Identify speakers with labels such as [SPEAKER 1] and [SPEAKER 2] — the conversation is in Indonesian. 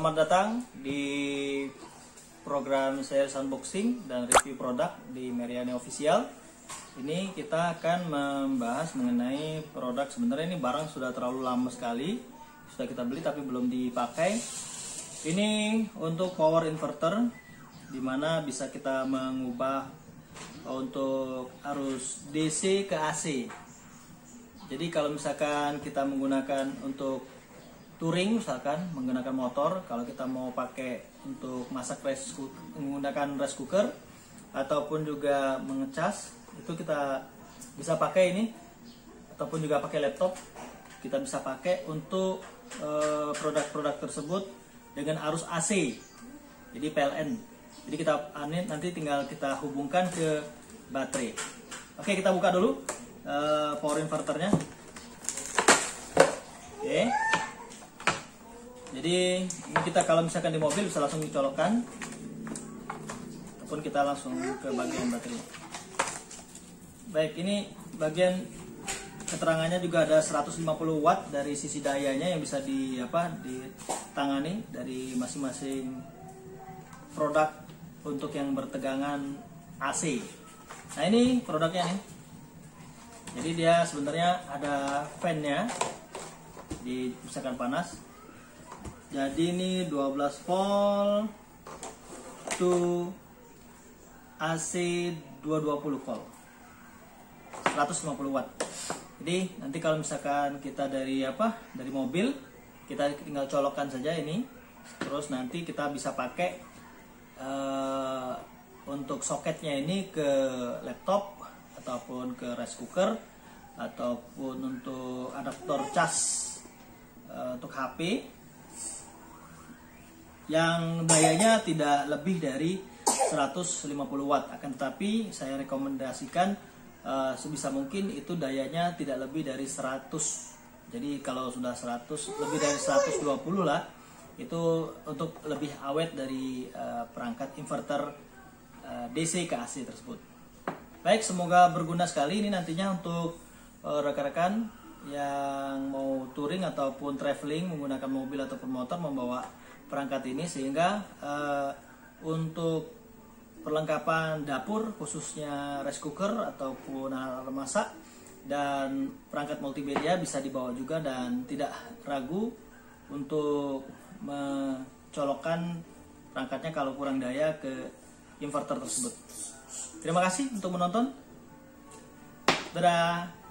[SPEAKER 1] selamat datang di program sales unboxing dan review produk di Meriani Official. Ini kita akan membahas mengenai produk. Sebenarnya ini barang sudah terlalu lama sekali, sudah kita beli tapi belum dipakai. Ini untuk power inverter, dimana bisa kita mengubah untuk arus DC ke AC. Jadi kalau misalkan kita menggunakan untuk touring, misalkan menggunakan motor, kalau kita mau pakai untuk masak menggunakan rice cooker ataupun juga mengecas, itu kita bisa pakai ini, ataupun juga pakai laptop, kita bisa pakai untuk produk-produk tersebut dengan arus AC, jadi PLN. Jadi kita nanti tinggal kita hubungkan ke baterai. Oke, kita buka dulu power inverternya. Oke. Jadi ini kita kalau misalkan di mobil bisa langsung dicolokkan, ataupun kita langsung ke bagian baterai. Baik, ini bagian keterangannya juga ada 150 watt dari sisi dayanya yang bisa ditangani dari masing-masing produk untuk yang bertegangan AC. Nah, ini produknya nih. Jadi dia sebenarnya ada fan-nya di misalkan panas. Jadi ini 12 volt to AC 220 volt, 150 watt. Jadi nanti kalau misalkan kita dari mobil, kita tinggal colokkan saja ini, terus nanti kita bisa pakai untuk soketnya ini ke laptop ataupun ke rice cooker ataupun untuk adaptor cas untuk HP yang dayanya tidak lebih dari 150 watt. Akan tetapi saya rekomendasikan sebisa mungkin itu dayanya tidak lebih dari 100. Jadi kalau sudah 100, lebih dari 120 lah, itu untuk lebih awet dari perangkat inverter DC ke AC tersebut. Baik, semoga berguna sekali ini nantinya untuk rekan-rekan yang mau touring ataupun traveling menggunakan mobil ataupun motor membawa perangkat ini, sehingga untuk perlengkapan dapur khususnya rice cooker ataupun alat masak dan perangkat multimedia bisa dibawa juga dan tidak ragu untuk mencolokkan perangkatnya kalau kurang daya ke inverter tersebut. Terima kasih untuk menonton. Dadah.